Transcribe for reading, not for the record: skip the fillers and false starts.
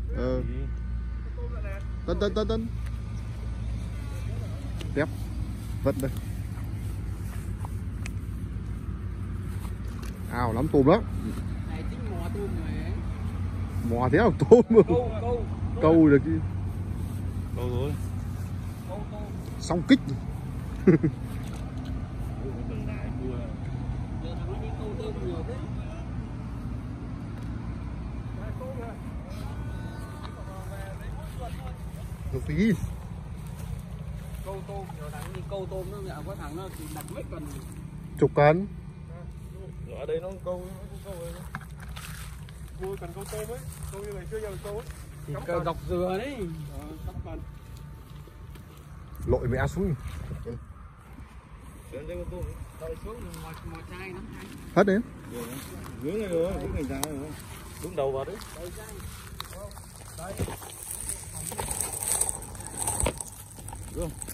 Tân Tép vật đây. Ao lắm tôm lắm. Này tính mò tôm này. Mò thế nào tôm mà. Câu được chứ. Câu rồi. Song kích. Được tí. Câu tôm, rồi thằng đi câu tôm nó có thằng nó đặt mấy cần. Chục cân. Ở đây nó câu rồi. Vui cần câu tôm ấy, câu như ngày xưa giờ câu ấy. Cờ dọc dừa đấy. Lội mẹ xuống. Rồi xuống một chai nó. Hết đấy. Hướng này rồi, hướng này ra rồi. Đúng đầu vào đấy. Đây. Đúng không?